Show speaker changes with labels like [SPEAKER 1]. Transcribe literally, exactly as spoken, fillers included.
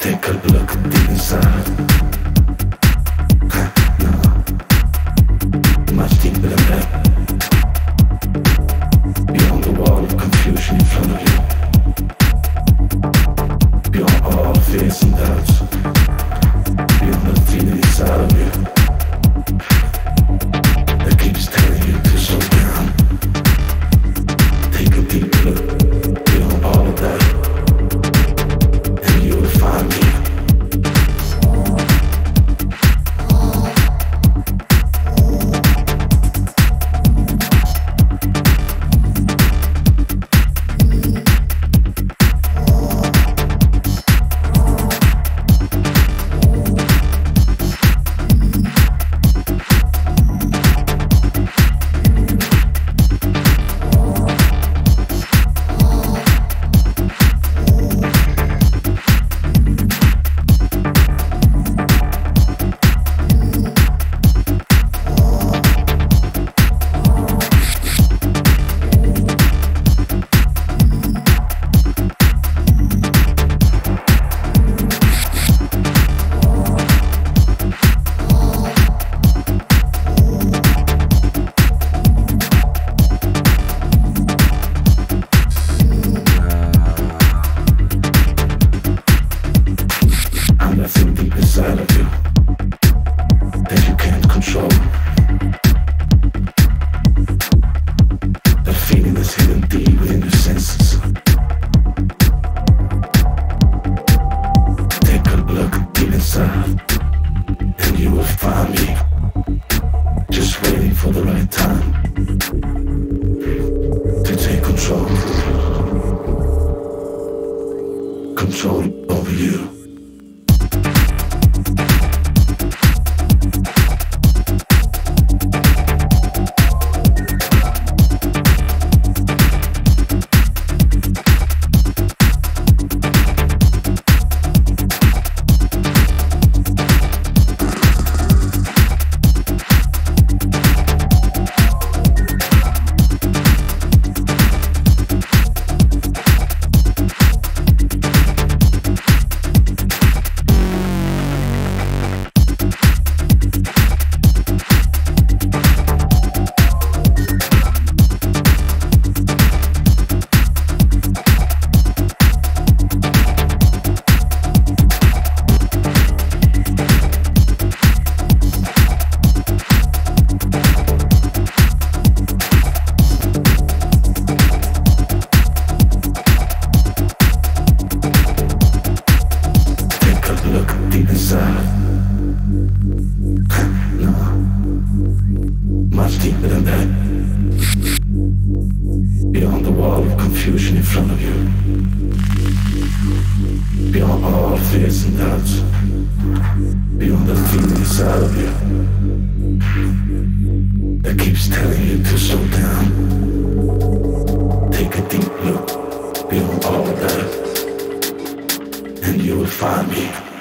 [SPEAKER 1] Take a look deep inside. No, much deeper than that. Beyond the wall of confusion in front of you. Beyond all fears and doubts. Beyond the feeling inside of you that keeps telling you to slow down. Take a deep look beyond all of that, and you will find me. Inside of you that you can't control. That feeling is hidden deep within your senses. Take a look deep inside, and you will find me. Just waiting for the right time to take control. Control over you. Deep inside. No, much deeper than that. Beyond the wall of confusion in front of you. Beyond all fears and doubts. Beyond the feeling inside of you that keeps telling you to slow down. Take a deep look beyond all of that, and you will find me.